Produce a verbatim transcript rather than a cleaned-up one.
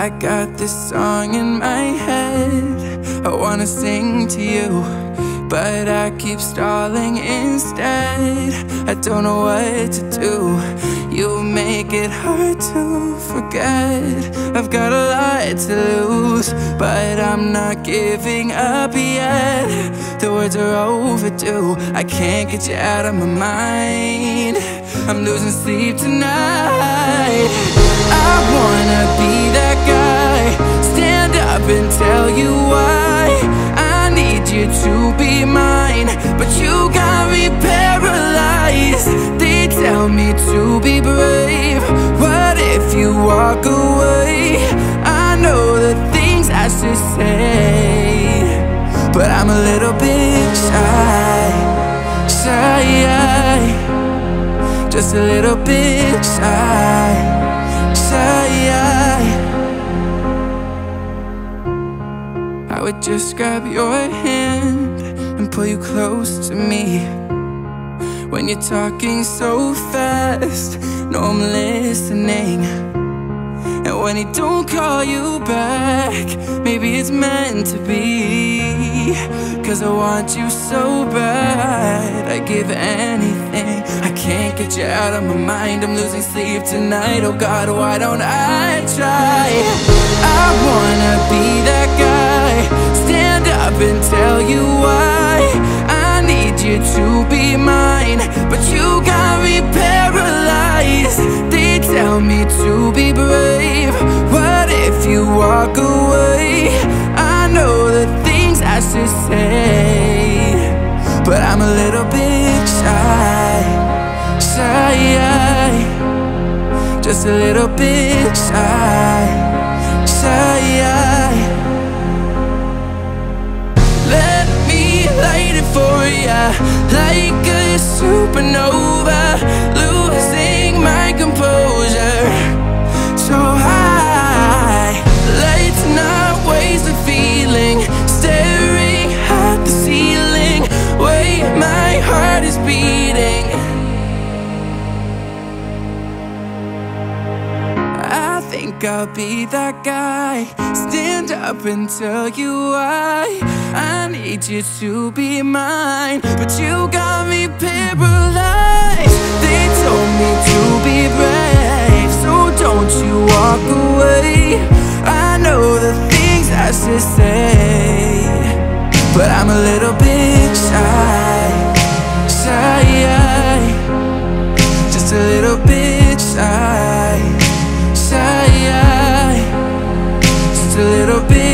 I got this song in my head I wanna sing to you, but I keep stalling instead. I don't know what to do. You make it hard to forget. I've got a lot to lose, but I'm not giving up yet. The words are overdue, I can't get you out of my mind. I'm losing sleep tonight. I wanna be that guy, stand up and tell you why I need you to be mine, but you got me paralyzed. They tell me to be brave, what if you walk away? I know the things I should say, but I'm a little bit shy, shy, just a little bit shy, shy. I would just grab your hand and pull you close to me. When you're talking so fast, no, I'm listening. And when he don't call you back, maybe it's meant to be. Cause I want you so bad, I'd give anything. I can't get you out of my mind, I'm losing sleep tonight. Oh God, why don't I try? I wanna be that guy, stand up and tell you why I need you to be mine, but you got me paralyzed. They tell me to be brave, what if you walk away? I know the things I should say, but I'm a little bit shy, shy, just a little bit shy, shy. Let me light it for ya, like a supernova, losing my composure so high. Let's not waste a feeling, staring at the ceiling, way my heart is beating. I think I'll be that guy, stand up and tell you why I need you to be mine, but you got me paralyzed. They told me to be brave, so don't you walk away. I know the things I should say, but I'm a little bit shy, shy, just a little bit shy, shy, just a little bit